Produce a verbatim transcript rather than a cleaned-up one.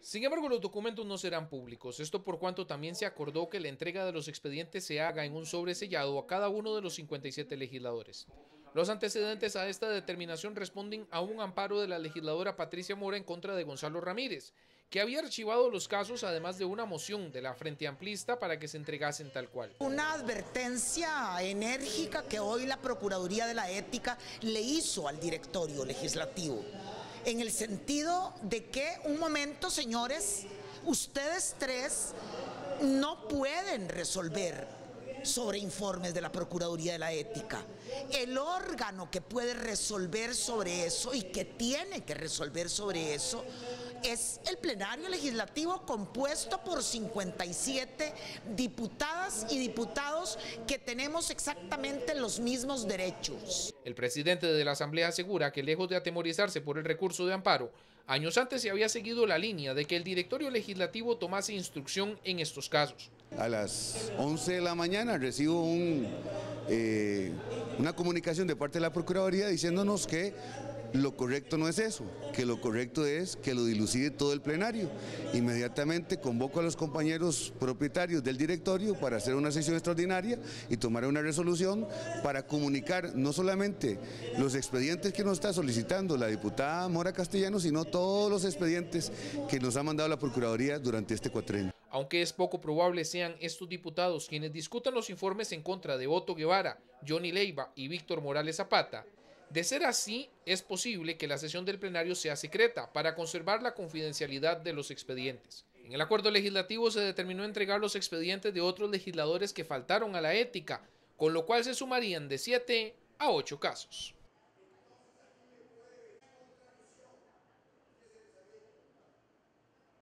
Sin embargo, los documentos no serán públicos, esto por cuanto también se acordó que la entrega de los expedientes se haga en un sobre sellado a cada uno de los cincuenta y siete legisladores. Los antecedentes a esta determinación responden a un amparo de la legisladora Patricia Mora en contra de Gonzalo Ramírez, que había archivado los casos además de una moción de la Frente Amplista para que se entregasen tal cual. Una advertencia enérgica que hoy la Procuraduría de la Ética le hizo al directorio legislativo, en el sentido de que, un momento señores, ustedes tres no pueden resolver sobre informes de la Procuraduría de la Ética. El órgano que puede resolver sobre eso y que tiene que resolver sobre eso es el plenario legislativo, compuesto por cincuenta y siete diputadas y diputados que tenemos exactamente los mismos derechos. El presidente de la Asamblea asegura que, lejos de atemorizarse por el recurso de amparo, años antes se había seguido la línea de que el directorio legislativo tomase instrucción en estos casos. A las once de la mañana recibo un, eh, una comunicación de parte de la Procuraduría diciéndonos que lo correcto no es eso, que lo correcto es que lo dilucide todo el plenario. Inmediatamente convoco a los compañeros propietarios del directorio para hacer una sesión extraordinaria y tomar una resolución para comunicar no solamente los expedientes que nos está solicitando la diputada Mora Castellanos, sino todos los expedientes que nos ha mandado la Procuraduría durante este cuatrenio. Aunque es poco probable sean estos diputados quienes discutan los informes en contra de Otto Guevara, Johnny Leiva y Víctor Morales Zapata, de ser así, es posible que la sesión del plenario sea secreta para conservar la confidencialidad de los expedientes. En el acuerdo legislativo se determinó entregar los expedientes de otros legisladores que faltaron a la ética, con lo cual se sumarían de siete a ocho casos.